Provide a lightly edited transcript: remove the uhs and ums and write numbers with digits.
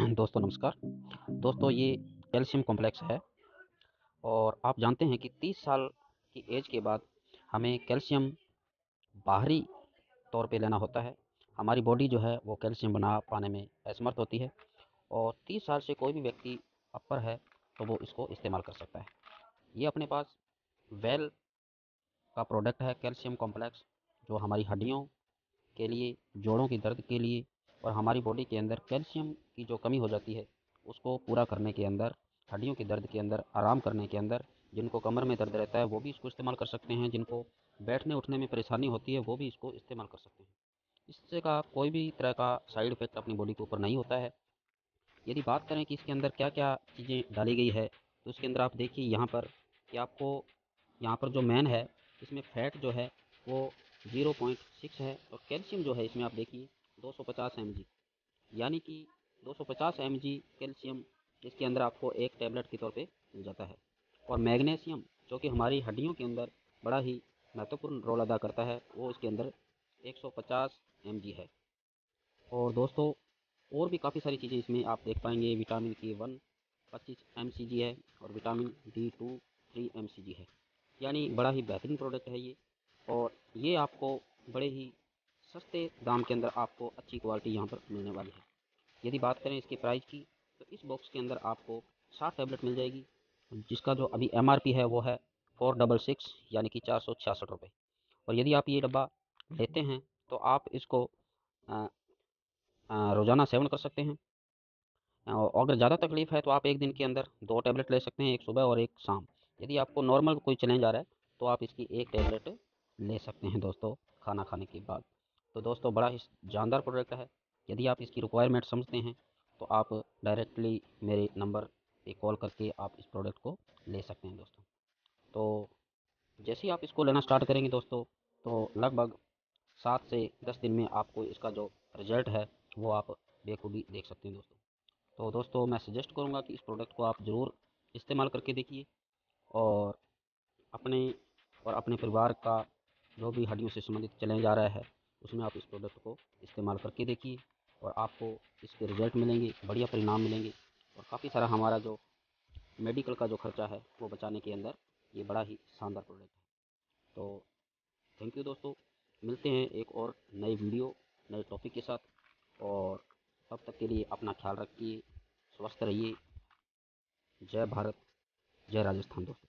दोस्तों नमस्कार। दोस्तों ये कैल्शियम कॉम्प्लेक्स है और आप जानते हैं कि 30 साल की एज के बाद हमें कैल्शियम बाहरी तौर पे लेना होता है। हमारी बॉडी जो है वो कैल्शियम बना पाने में असमर्थ होती है और 30 साल से कोई भी व्यक्ति अपर है तो वो इसको इस्तेमाल कर सकता है। ये अपने पास वेल का प्रोडक्ट है कैल्शियम कॉम्प्लेक्स, जो हमारी हड्डियों के लिए, जोड़ों की दर्द के लिए और हमारी बॉडी के अंदर कैल्शियम की जो कमी हो जाती है उसको पूरा करने के अंदर, हड्डियों के दर्द के अंदर आराम करने के अंदर, जिनको कमर में दर्द रहता है वो भी इसको इस्तेमाल कर सकते हैं, जिनको बैठने उठने में परेशानी होती है वो भी इसको इस्तेमाल कर सकते हैं। इससे का कोई भी तरह का साइड इफेक्ट अपनी बॉडी के ऊपर नहीं होता है। यदि बात करें कि इसके अंदर क्या क्या चीज़ें डाली गई है तो इसके अंदर आप देखिए यहाँ पर कि आपको यहाँ पर जो मेन है इसमें फैट जो है वो 0.6 है और कैल्शियम जो है इसमें आप देखिए 250 mg, यानी कि 250 mg कैल्शियम इसके अंदर आपको एक टैबलेट के तौर पे मिल जाता है। और मैग्नीशियम जो कि हमारी हड्डियों के अंदर बड़ा ही महत्वपूर्ण रोल अदा करता है वो इसके अंदर 150 mg है। और दोस्तों और भी काफ़ी सारी चीज़ें इसमें आप देख पाएंगे। विटामिन के 1 25 mcg है और विटामिन D2 3 mcg है, यानी बड़ा ही बेहतरीन प्रोडक्ट है ये। और ये आपको बड़े ही सस्ते दाम के अंदर आपको अच्छी क्वालिटी यहाँ पर मिलने वाली है। यदि बात करें इसके प्राइस की तो इस बॉक्स के अंदर आपको 60 टैबलेट मिल जाएगी, जिसका जो अभी MRP है वो है 466, यानी कि 466 रुपये। और यदि आप ये डब्बा लेते हैं तो आप इसको अ, रोज़ाना सेवन कर सकते हैं। और अगर ज़्यादा तकलीफ़ है तो आप एक दिन के अंदर 2 टैबलेट ले सकते हैं, एक सुबह और एक शाम। यदि आपको नॉर्मल कोई चैलेंज आ रहा है तो आप इसकी एक टैबलेट ले सकते हैं दोस्तों, खाना खाने के बाद। तो दोस्तों बड़ा ही जानदार प्रोडक्ट है। यदि आप इसकी रिक्वायरमेंट समझते हैं तो आप डायरेक्टली मेरे नंबर पे कॉल करके आप इस प्रोडक्ट को ले सकते हैं दोस्तों। तो जैसे ही आप इसको लेना स्टार्ट करेंगे दोस्तों तो लगभग 7 से 10 दिन में आपको इसका जो रिज़ल्ट है वो आप बेखूबी देख सकते हैं दोस्तों। तो दोस्तों मैं सजेस्ट करूँगा कि इस प्रोडक्ट को आप ज़रूर इस्तेमाल करके देखिए और अपने और अपने परिवार का जो भी हड्डियों से संबंधित चैलेंज आ रहा है उसमें आप इस प्रोडक्ट को इस्तेमाल करके देखिए और आपको इसके रिज़ल्ट मिलेंगे, बढ़िया परिणाम मिलेंगे और काफ़ी सारा हमारा जो मेडिकल का जो खर्चा है वो बचाने के अंदर ये बड़ा ही शानदार प्रोडक्ट है। तो थैंक यू दोस्तों, मिलते हैं एक और नए वीडियो, नए टॉपिक के साथ। और तब तक के लिए अपना ख्याल रखिए, स्वस्थ रहिए। जय भारत, जय राजस्थान दोस्तों।